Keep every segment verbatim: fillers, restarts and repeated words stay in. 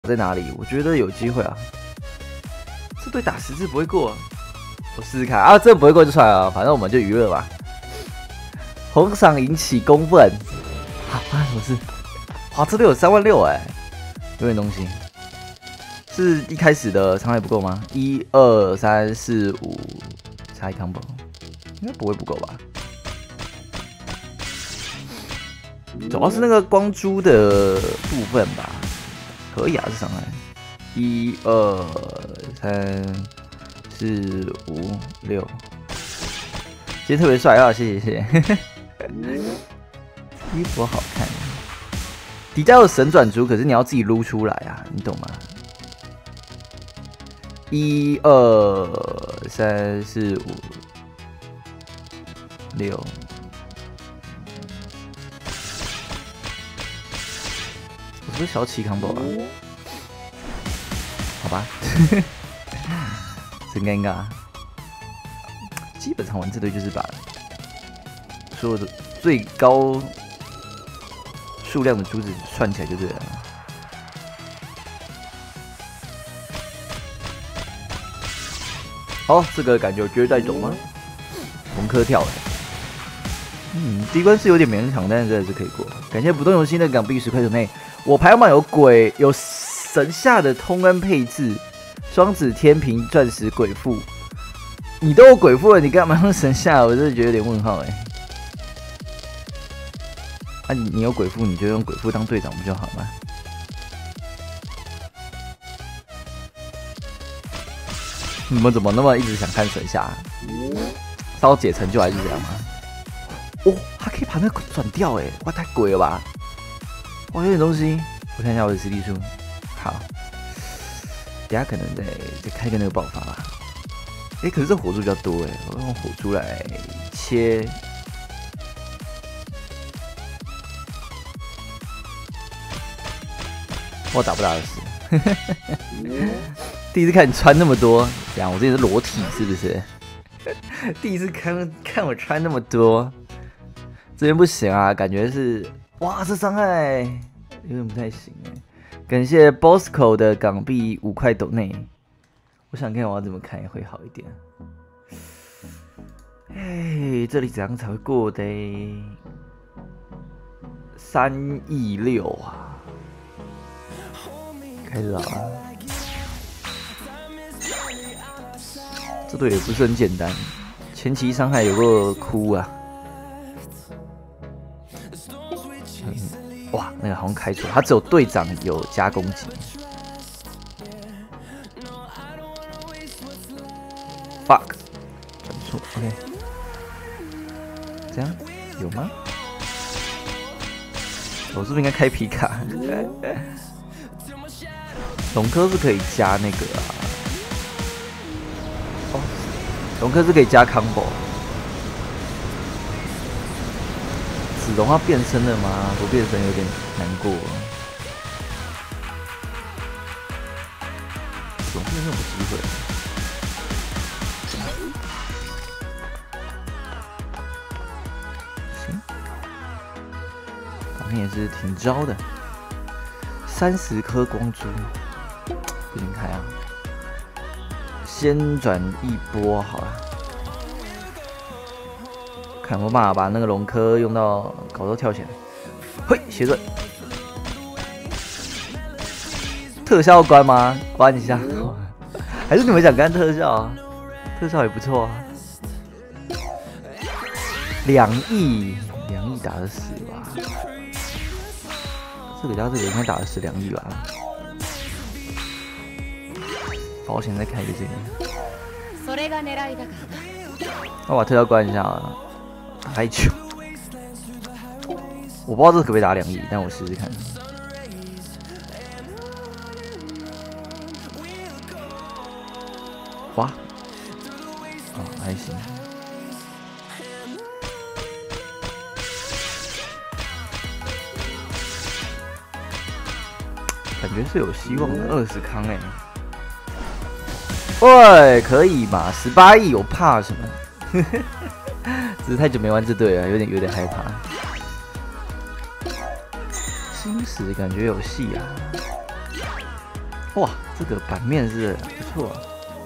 在哪里？我觉得有机会啊。这队打十次不会过，我试试看啊。这不会过就算了，反正我们就娱乐吧。红赏引起公愤，啊，发生什么事？哇，这队有三万六哎，有点东西。是一开始的伤害不够吗？一二三四五，差一 combo， 应该不会不够吧？主要是那个光珠的部分吧，可以啊，这伤害。一二三四五六，今天特别帅啊！谢谢谢谢。衣服好看，底下有神转珠，可是你要自己撸出来啊，你懂吗？一二三四五六，我是不是小起 combo 啊？好吧，真尴尬。基本上玩这队就是把所有的最高数量的珠子串起来就对了。好，这个感觉我觉得带走吗？红科跳了，嗯，第一关是有点勉强，但是还是可以过。感谢不动游戏的港币十块钱内，我排行榜有鬼，有神下的通关配置，双子天平钻石鬼父，你都有鬼父了，你干嘛用神下？我真的觉得有点问号哎、欸。啊你，你有鬼父，你就用鬼父当队长不就好吗？你们怎么那么一直想看神下？烧解成就还是这样吗？哦，他可以把那个转掉哎、欸，哇，太鬼了吧！哇，有点东西，我看一下我的实力数。好，等下可能再再开个那个爆发吧。哎、欸，可是这火柱比较多哎、欸，我用火柱来切。我打不打得死？第一次看你穿那么多，怎样？我这里是裸体是不是？第一次看看我穿那么多，这边不行啊，感觉是哇，这伤害有点不太行哎。感谢 Bosco 的港币五块斗内，我想看我要怎么开会好一点。哎，这里怎样才会过的？三亿六啊！开始啊！这队也不是很简单，前期伤害有个哭啊！嗯、哇，那个好像开错，他只有队长有加攻击。fuck， 转错 ，OK， 这样有吗？我是不是应该开皮卡？龙科是可以加那个啊，哦，龙科是可以加 combo。子龙要变身了吗？不变身有点难过。子龙变身有机会。行，反正也是挺招的，三十颗光珠。不行开啊！先转一波好了，看我办法把那个龙科用到搞到跳起来。嘿，斜盾，特效关吗？关一下，还是你们想干特效啊？特效也不错啊。两亿，两亿打得死吧？这个加这个应该打得死两亿吧？保险再开一个这个，那我把特效关一下啊，太久。我不知道这可不可以打两亿，但我试试看。哇，哦还行。感觉是有希望的，二十康哎、欸。喂，可以嘛？十八亿，我怕什么？只是太久没玩这队了，有点有点害怕。星矢感觉有戏啊！ 哇，这个版面是不错、啊。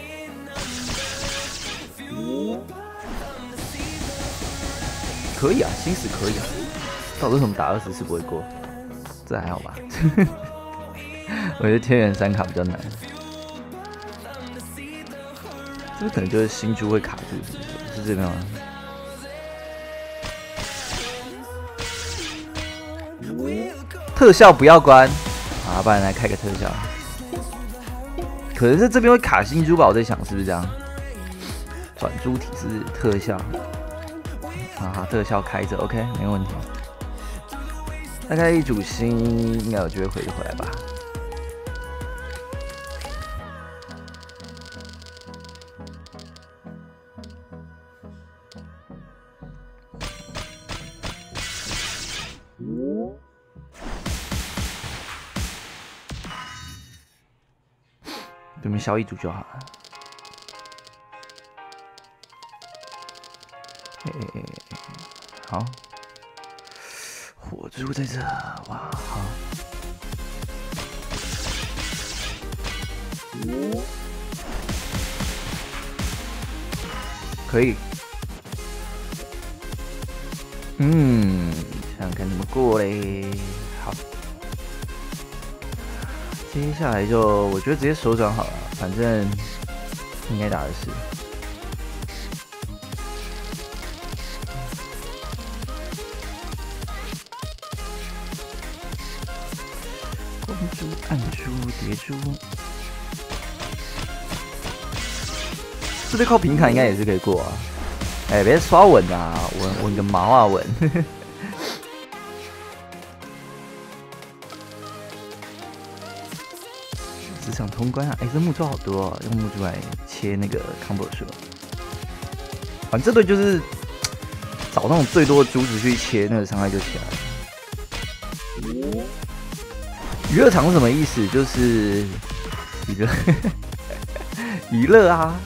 可以啊，星矢可以啊。到底为什么打二十次不会过？这还好吧？我觉得天元三卡比较难。这可能就是新珠会卡住，是这边吗？特效不要关，啊，不然来开个特效。可能是这边会卡新珠吧，我在想是不是这样？转珠体是特效，啊，特效开着 ，OK， 没问题。大概一组新应该有机会回得回来吧。对面消一组就好了。嘿嘿嘿，好，火珠在这，哇，好。可以。嗯，想想看怎么过嘞。好。接下来就我觉得直接手转好了，反正应该打的是。光珠、暗珠、蝶珠，这边靠平砍应该也是可以过啊。哎、欸，别刷稳啊，稳稳个毛啊稳！职场通关啊！哎、欸，这木珠好多啊，用木珠来切那个 combo 是吧？反正这队就是找那种最多的珠子去切，那个伤害就起来了。娱乐场是什么意思？就是娱乐娱乐啊！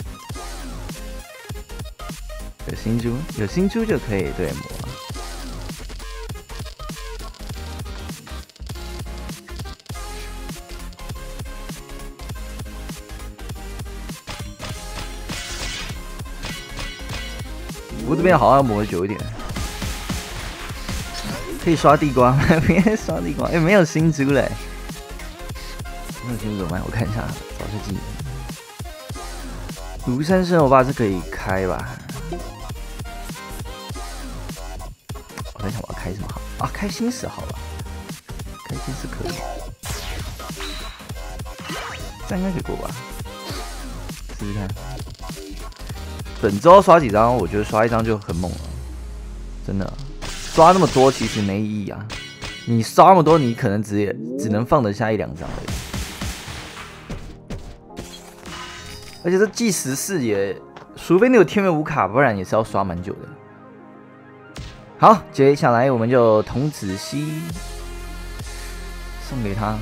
有新珠，有新珠就可以对磨。不过这边好像要磨久一点，可以刷地瓜吗？别刷地瓜，哎、欸，没有新珠嘞，没有新珠怎么办？我看一下，找下技能。庐山生我爸是可以开吧？我在想我要开什么好啊？开星矢好吧？开星矢可以，这样应该可以过吧？试试看。本周刷几张？我觉得刷一张就很猛了，真的。刷那么多其实没意义啊！你刷那么多，你可能只也只能放得下一两张而已。而且这计时四也，除非你有天元无卡，不然也是要刷蛮久的。好，接下来我们就童子溪送给他。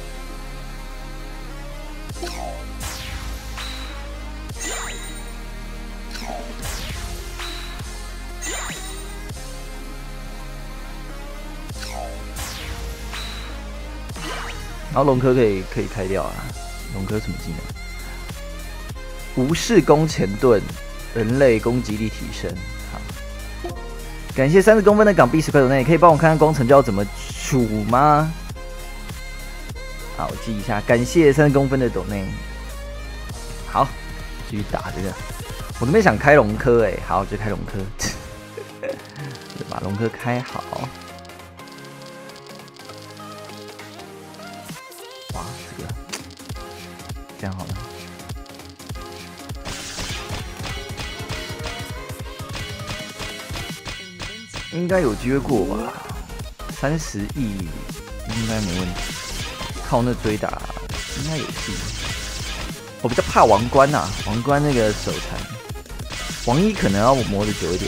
然后龙科可以可以开掉啊，龙科什么技能？无视弓前盾，人类攻击力提升。好，感谢三十公分的港币十块斗内，可以帮我看看光成就要怎么处吗？好，我记一下，感谢三十公分的斗内。好，继续打这个。我这边想开龙科，哎，好，就开龙科，把龙科开好。哇，这个这样好了。应该有机会过吧，三十亿应该没问题。靠那追打应该有戏。我比较怕王冠呐、啊，王冠那个手残，王一可能要磨得久一点。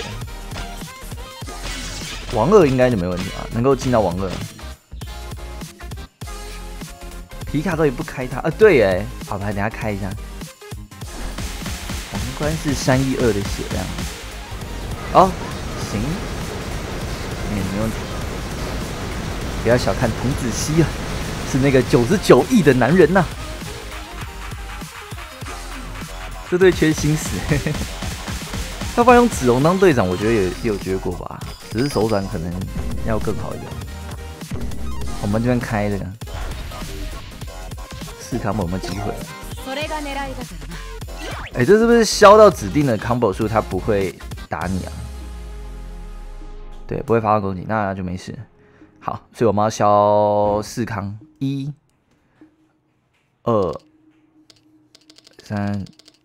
王二应该就没问题啊，能够进到王二。皮卡都也不开它啊，对哎，好吧，等下开一下。王冠是三一二的血量。哦，行。没没问题，不要小看童子溪啊，是那个九十九亿的男人呐、啊。 这队缺心死。要不然用子龙当队长，我觉得也也有结果吧，只是手感可能要更好一点。我们这边开这个四 combo 有没有机会？哎、欸，这是不是消到指定的 combo 数，它不会打你啊？对，不会发动攻击，那就没事。好，所以我们要消四康，一、二、三、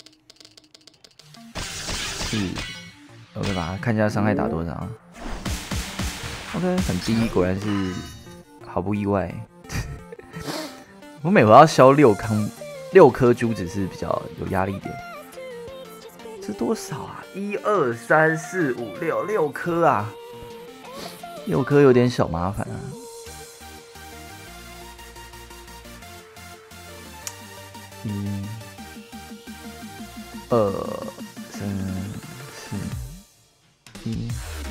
四 ，OK 吧？看一下伤害打多少。OK， 很低，果然是毫不意外。我每回要消六康六颗珠子是比较有压力一点。这多少啊？一二三四五六六颗啊！六颗有点小麻烦啊。一、二、三、四、一。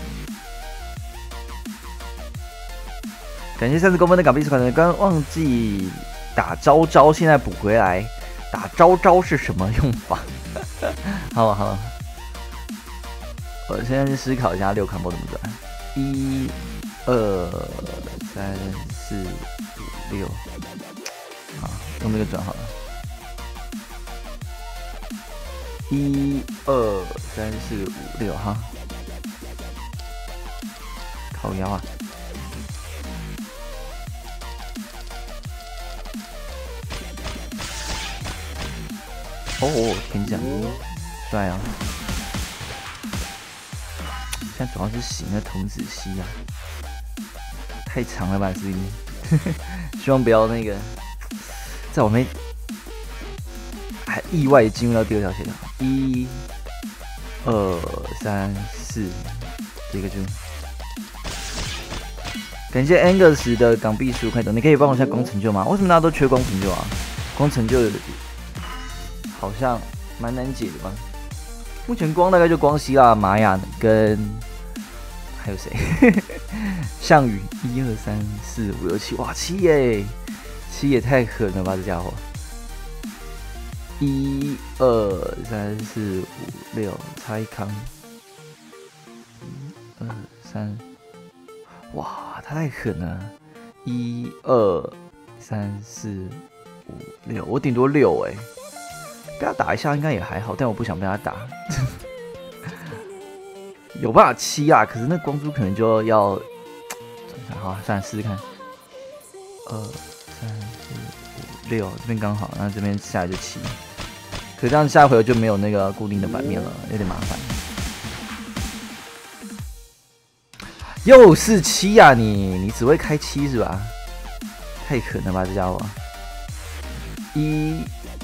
感谢三十公分的港币十块钱，刚刚忘记打招招，现在补回来。打招招是什么用法？好好，我现在思考一下六 combo 怎么转。一、二、三、四、五、六，好，用这个转好了。一、二、三、四、五、六，哈，靠腰啊！哦，天降，帅啊！现在主要是行的童子溪啊，太长了吧，视频。希望不要那个，在我们还意外进入到第二条线了。一、二、三、四，一个珠。感谢 Angus 的港币十五块钱，你可以帮我一下光成就吗？为什么大家都缺光成就啊？光成就好像蛮难解的吧？目前光大概就光希腊、玛雅跟还有谁？项羽，一二三四五六七，哇，七耶！七也太狠了吧，这家伙！一二三四五六，差一康。一二三，哇，太狠了！一二三四五六，我顶多六哎。被他打一下应该也还好，但我不想被他打。有办法七啊，可是那光珠可能就要，好，算了，试试看。二三四五六，这边刚好，那这边下来就七。可这样下回就没有那个固定的版面了，有点麻烦。又是七啊你，你只会开七是吧？太狠了吧这家伙！一。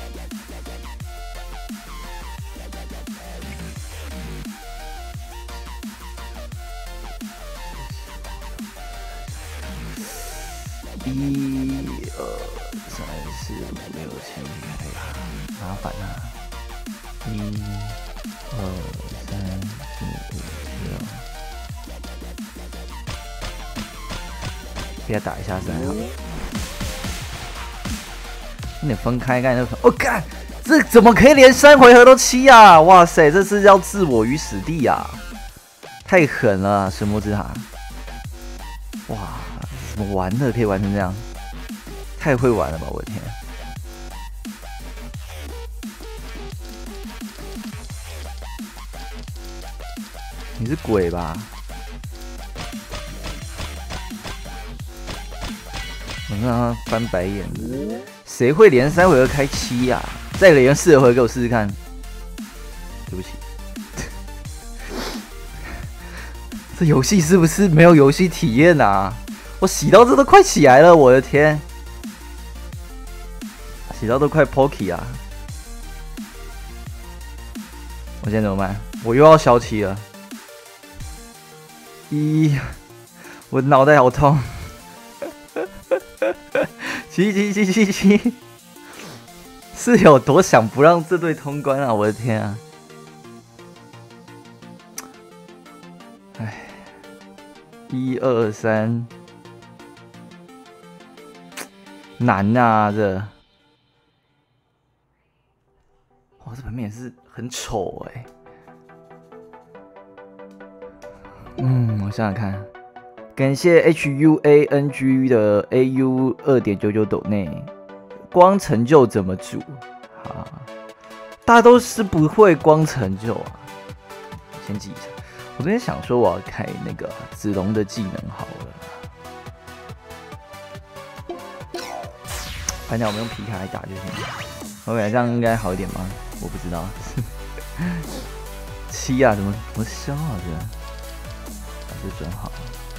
一二三四五六七，哎呀，麻烦啊！一二三四五六，给他打一下三好。你分开干那个，我干，这怎么可以连三回合都七啊？哇塞，这是要置我于死地啊！太狠了，神魔之塔！哇！怎么玩的可以玩成这样？太会玩了吧！我的天！你是鬼吧？我让他翻白眼了。谁会连三回合开七呀、啊？再连四回合给我试试看。对不起，这游戏是不是没有游戏体验啊？我洗到这都快起来了，我的天！洗到都快 Pocky 啊！我现在怎么办？我又要消七了。一，我脑袋好痛。七七七七七，是有多想不让这队通关啊！我的天啊！哎，一二三。难啊，这哇，这版面也是很丑哎、欸。嗯，我想想看，感谢 H U A N G 的 A U 二点九九斗内，光成就怎么煮？啊，大家都是不会光成就啊。先记一下，我昨天想说我要开那个子龙的技能好了。反正我们用皮卡来打就行了。OK， 这样应该好一点吗？我不知道。七啊，怎么怎么消啊？这还是准好。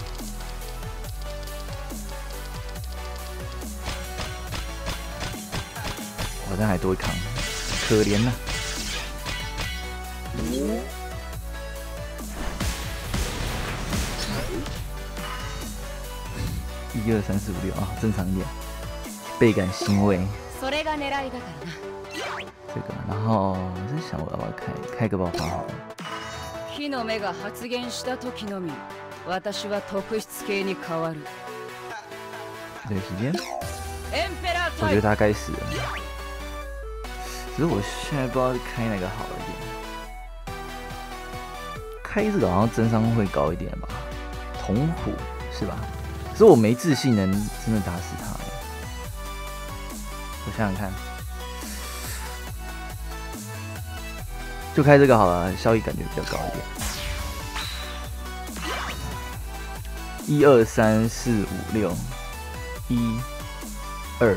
好像还多一扛，可怜呐、啊。一二三四五六啊，正常一点。倍感欣慰。这个，然后我在想我要不要开开个爆发好了。火の目が発言した時のみ、私は特質系に変わる。这个时间，我觉得他该死了。只是我现在不知道开哪个好一点。开这个好像真伤会高一点吧？铜虎是吧？可是我没自信能真的打死他。我想想看，就开这个好了，效益感觉比较高一点。一二三四五六，一二，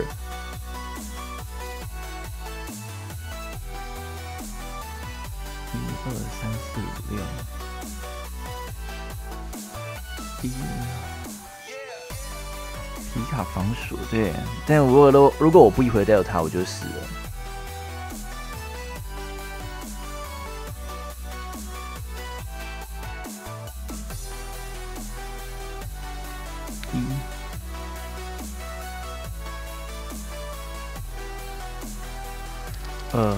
一二三四五六，一。皮卡防锁对，但如果都如果我不一回带有他，我就死了。一，二，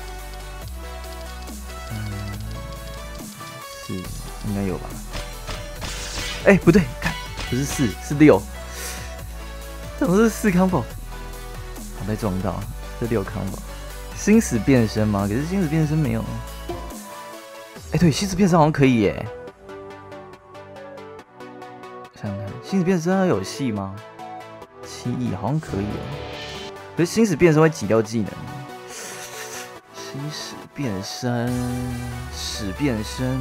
三，四，应该有吧？哎、欸，不对，看不是四，是六。怎么是四 combo？ 我被撞到，这六 combo。sinh死变身吗？可是sinh死变身没有。哎、欸，对，sinh死变身好像可以耶。想想看，sinh死变身有戏吗？七亿好像可以哦。可是sinh死变身会挤掉技能。sinh死变身，死变身，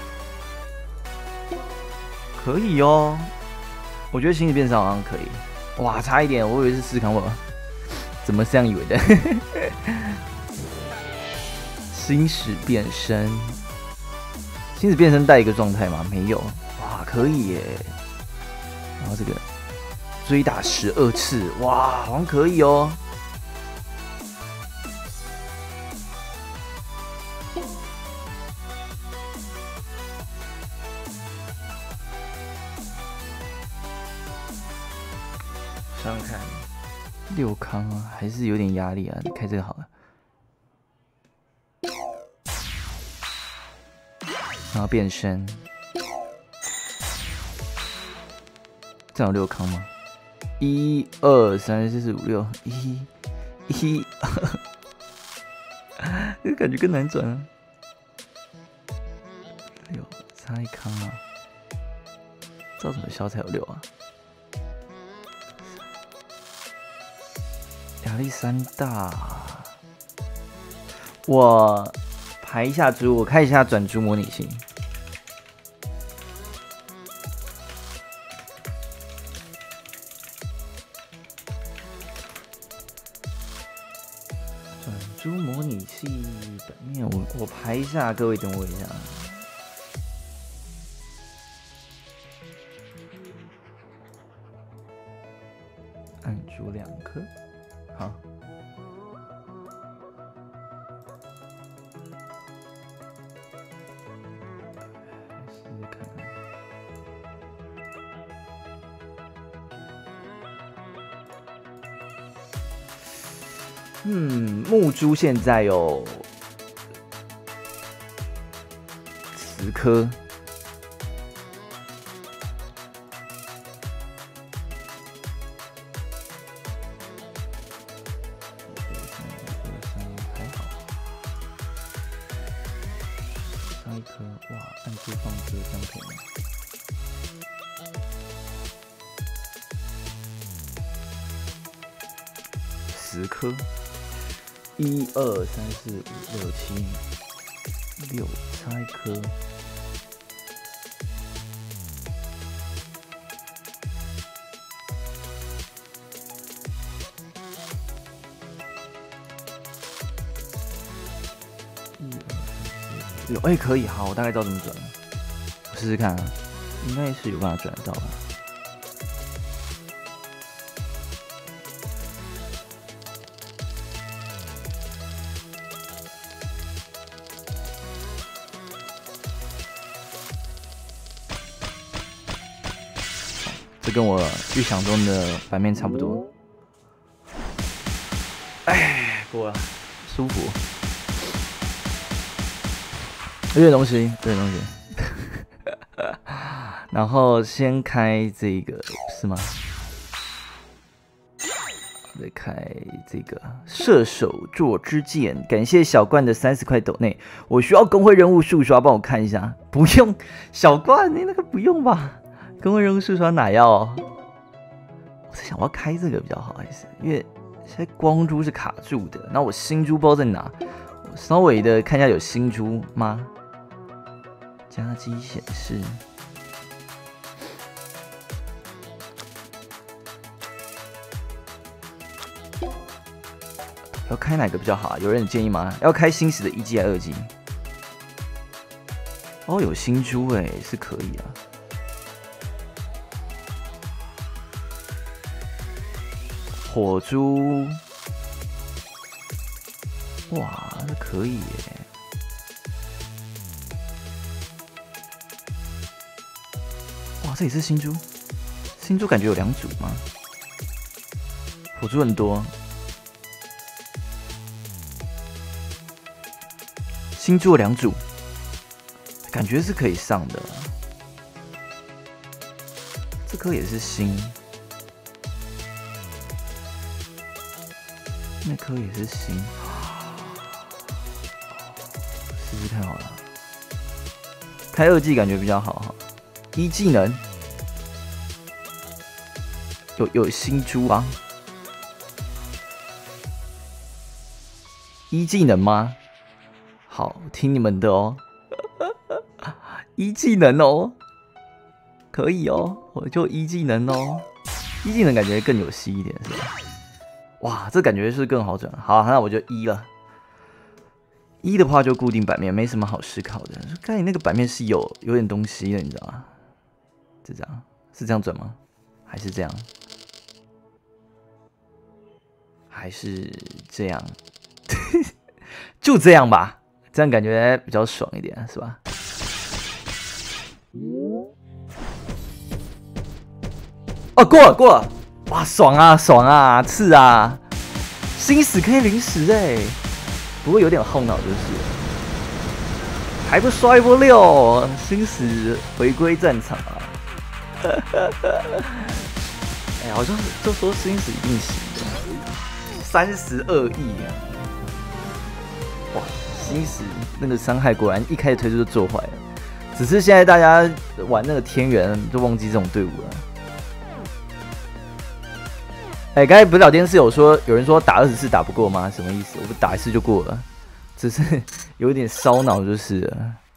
可以哦。我觉得sinh死变身好像可以。哇，差一点，我以为是四康我，怎么这样以为的？sinh死变身，sinh死变身带一个状态吗？没有。哇，可以耶。然后这个追打十二次，哇，好像可以哦。想想看，六康啊，还是有点压力啊。开这个好了，然后变身，这样有六康吗？一二三四四五六，一一，这感觉更难转啊。六差一康啊，照怎么消才有六啊？压力山大，我排一下猪，我看一下转猪模拟器。转猪模拟器本面，我我排一下，各位等我一下。按住两颗。好，试试看。嗯，木珠现在有十颗。 一颗，哇，按住放歌，这样可以吗？十颗，一二三四五六七，六插一颗。有哎、欸，可以，好，我大概知道怎么转，我试试看啊，应该是有办法转得到吧。这跟我预想中的版面差不多。哎，过了，舒服。有点东西，有点东西。然后先开这个是吗？再开这个射手座之剑，感谢小冠的三十块斗内。我需要工会任务速刷，帮我看一下。不用，小冠，你那个不用吧？工会任务速刷哪要、哦？我在想我要开这个比较好，还是因为现在光珠是卡住的，那我新珠不知道在哪，我稍微的看一下有新珠吗？加机显示，要开哪个比较好啊？有人有建议吗？要开新时的一 G 还是二 G？ 哦，有新珠哎，是可以啊。火珠，哇，这可以耶。哇，这也是新珠，新珠感觉有两组吗？火珠很多，新珠有两组，感觉是可以上的。这颗也是新，那颗也是新，试试看好了。开二技感觉比较好哈。一技能有有新珠啊？一技能吗？好，听你们的哦。一技能哦，可以哦，我就一技能哦。一技能感觉更有戏一点，是吧？哇，这感觉是更好转。好，那我就一了。一的话就固定版面，没什么好思考的。刚才那个版面是有有点东西的，你知道吗？是这样，是这样转吗？还是这样？还是这样？就这样吧，这样感觉比较爽一点，是吧？哦，过了过了，哇，爽啊爽啊，刺啊！新死可以零食哎，不过有点后脑就是了，还不刷一波六，新死回归战场啊！哎，好像是就说新死一定行的，三十二亿啊！哇，新死那个伤害果然一开始推出就做坏了，只是现在大家玩那个天元就忘记这种队伍了。哎，刚才不是聊天室有说有人说打二十次打不过吗？什么意思？我不打一次就过了，只是有点烧脑就是了。